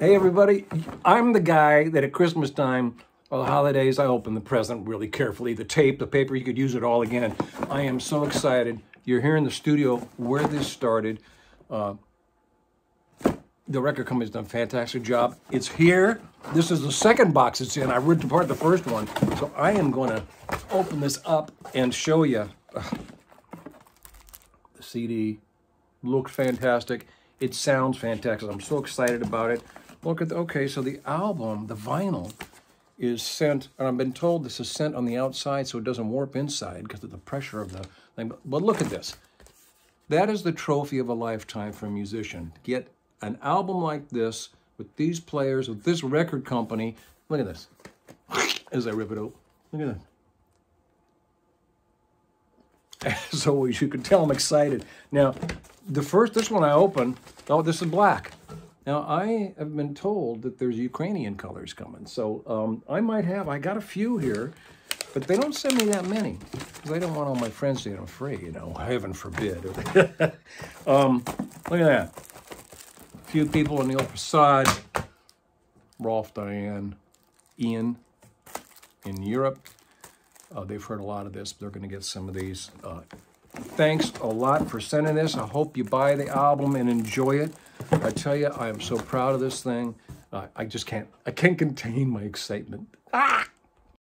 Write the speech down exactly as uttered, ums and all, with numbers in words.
Hey everybody, I'm the guy that at Christmas time or the holidays, I open the present really carefully. The tape, the paper, you could use it all again. I am so excited. You're here in the studio where this started. Uh, the record company's done a fantastic job. It's here. This is the second box it's in. I ripped apart the first one. So I am going to open this up and show you. Uh, the C D looks fantastic. It sounds fantastic. I'm so excited about it. Look at the, okay, so the album, the vinyl, is sent, and I've been told this is sent on the outside so it doesn't warp inside because of the pressure of the thing. But look at this. That is the trophy of a lifetime for a musician. Get an album like this with these players, with this record company. Look at this. As I rip it out. Look at that. So as you can tell, I'm excited. Now, the first, this one I opened, oh, this is black. Now, I have been told that there's Ukrainian colors coming. So um, I might have, I got a few here, but they don't send me that many because I don't want all my friends to get them free, you know, heaven forbid. um, look at that. A few people in the facade, Rolf, Diane, Ian in Europe. Uh, they've heard a lot of this. They're going to get some of these. Uh, thanks a lot for sending this. I hope you buy the album and enjoy it. I tell you, I am so proud of this thing. Uh, I just can't, I can't contain my excitement. Ah!